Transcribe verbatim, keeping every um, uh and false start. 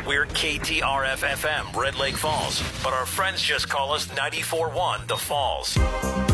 We're K T R F F M, Red Lake Falls, but our friends just call us ninety-four point one The Falls.